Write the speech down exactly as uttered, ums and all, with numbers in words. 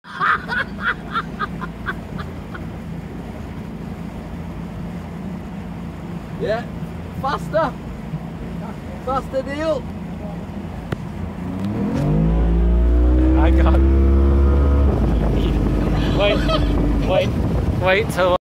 Yeah, faster. Faster deal. I got. Wait, wait, wait till.